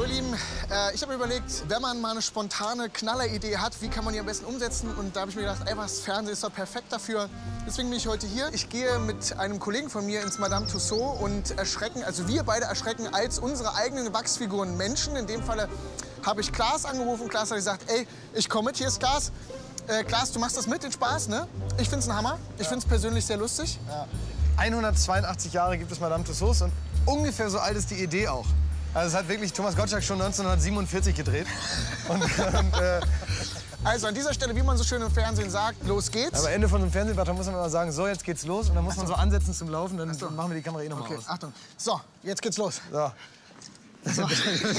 ihr Lieben, ich habe mir überlegt, wenn man mal eine spontane Knalleridee hat, wie kann man die am besten umsetzen? Und da habe ich mir gedacht, ey, das Fernsehen ist doch perfekt dafür. Deswegen bin ich heute hier. Ich gehe mit einem Kollegen von mir ins Madame Tussauds und erschrecken, also wir beide erschrecken als unsere eigenen Wachsfiguren Menschen. In dem Falle habe ich Klaas angerufen. Klaas hat gesagt, ey, ich komme mit, hier ist Klaas. Klaas, du machst das mit, den Spaß, ne? Ich find's ein Hammer. Ich find's persönlich sehr lustig. Ja. 182 Jahre gibt es Madame Tussauds und ungefähr so alt ist die Idee auch. Also es hat wirklich Thomas Gottschalk schon 1947 gedreht. Also an dieser Stelle, wie man so schön im Fernsehen sagt, los geht's. Aber Ende von so einem Fernsehbeitrag muss man immer sagen, so, jetzt geht's los. Und dann muss man so ansetzen zum Laufen, dann machen wir die Kamera eh noch mal aus. Achtung. So, jetzt geht's los. So. So.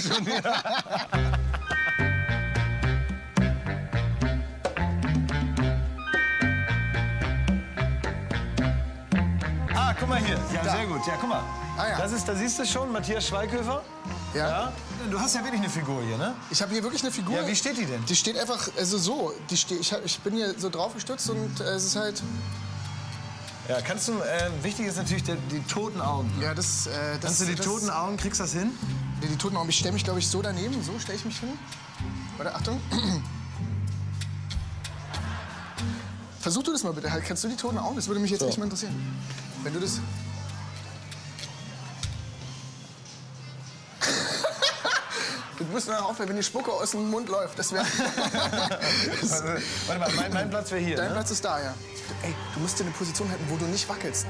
Ah, guck mal hier. Ja, sehr gut. Ja, guck mal. Ah, ja. Das ist, da siehst du schon, Matthias Schweighöfer. Ja. Du hast ja wirklich eine Figur hier, ne? Ich habe hier wirklich eine Figur. Ja, wie steht die denn? Die steht einfach, also so. Ich bin hier so drauf gestützt und es ist halt... Ja, kannst du, wichtig ist natürlich die toten Augen. Ja, das kannst du die toten Augen, kriegst du das hin? Die toten Augen, ich stelle mich, glaube ich, so daneben. So stelle ich mich hin. Warte, Achtung. Versuch du das mal bitte. Kannst du die toten Augen? Das würde mich jetzt echt mal interessieren. Wenn du das... Du musst nur aufhören, wenn die Spucke aus dem Mund läuft. Das wäre... Warte mal, mein Platz wäre hier. Dein Platz ist da, ja. Ey, du musst dir eine Position halten, wo du nicht wackelst.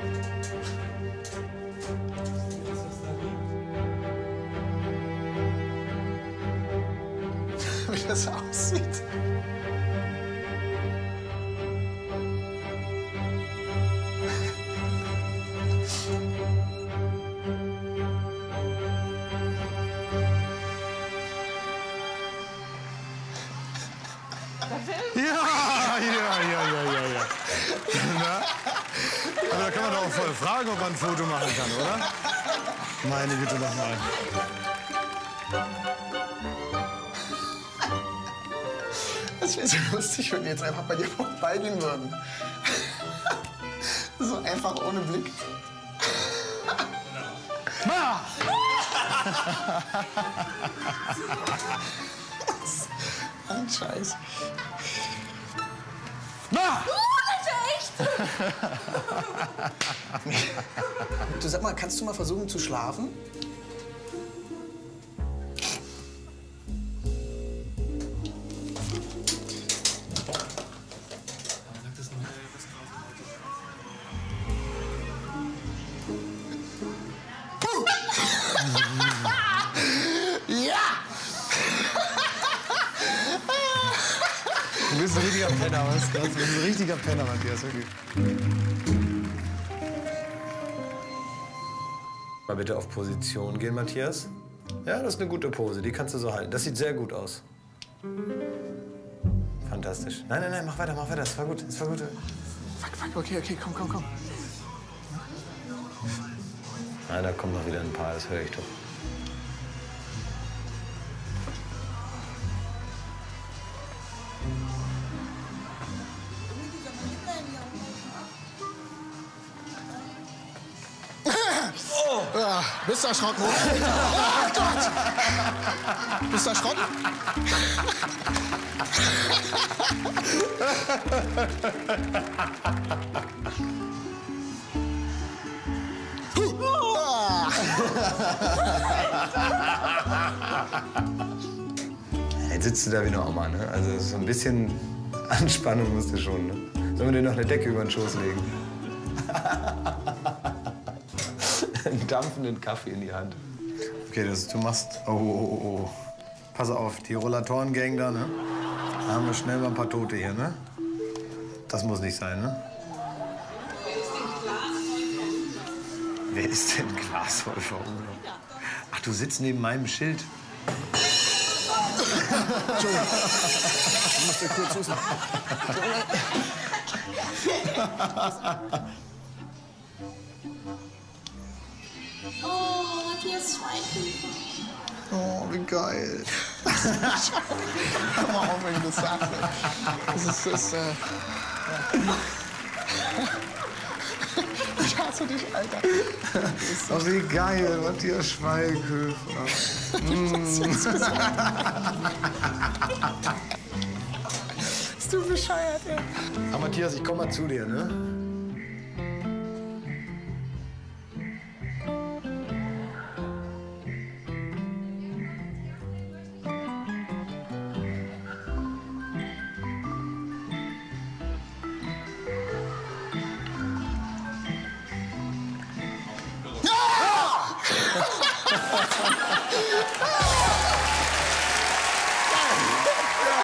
Wie das aussieht. Ja. Aber da kann man doch auch voll fragen, ob man ein Foto machen kann, oder? Meine Güte, noch mal. Das wäre so lustig, wenn wir jetzt einfach bei dir vorbeigehen würden. So einfach ohne Blick. Ma! Ein Scheiß. Ma! Du, sag mal, kannst du mal versuchen zu schlafen? Ja! Du bist ein richtiger Penner, was? Du bist ein richtiger Penner, Matthias, wirklich. Mal bitte auf Position gehen, Matthias. Ja, das ist eine gute Pose, die kannst du so halten. Das sieht sehr gut aus. Fantastisch. Nein, mach weiter, das war gut, das war gut. Fuck, okay, komm. Nein, da kommt noch wieder ein paar, das höre ich doch. Ja, bist du erschrocken? Oh Gott! Bist du erschrocken? Jetzt sitzt du da wie eine Oma, ne? Also so ein bisschen Anspannung musst du schon, ne? Sollen wir dir noch eine Decke über den Schoß legen? Einen dampfenden Kaffee in die Hand. Okay, du machst... Oh. Pass auf, die Rollatoren-Gang da, ne? Da haben wir schnell mal ein paar Tote hier, ne? Das muss nicht sein, ne? Wer ist denn Klaas Häufer? Ach, du sitzt neben meinem Schild. Entschuldigung. Ich muss dir kurz husten. Oh, Matthias Schweighöfer. Oh, wie geil. Hör mal auf, wenn du das sagst. Das ist Ich hasse dich, Alter. Oh, wie geil, Matthias Schweighöfer. Bist du bescheuert, ey? Aber Matthias, ich komm mal zu dir, ne?